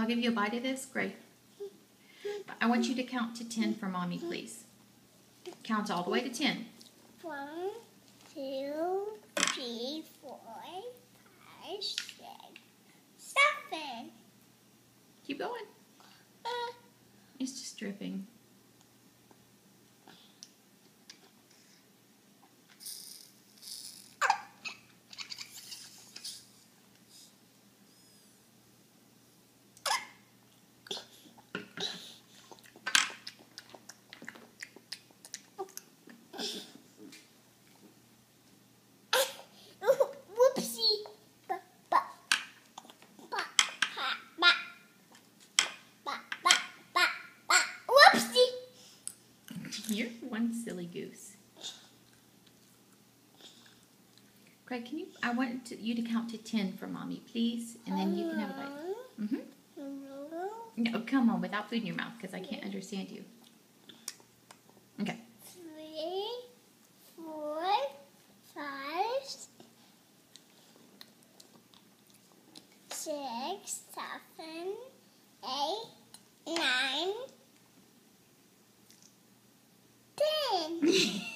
I'll give you a bite of this. Great. I want you to count to 10 for Mommy, please. Count all the way to 10. 1, 2, 3, 4, 5, 6, 7. Keep going. It's just dripping. Whoopsie. Whoopsie. You're one silly goose. Craig, I want you to count to 10 for Mommy, please, and then you can have a bite. No, come on, without food in your mouth, because I can't understand you. Okay. 3, 4, 5, 6, 7, 8, 9, 10.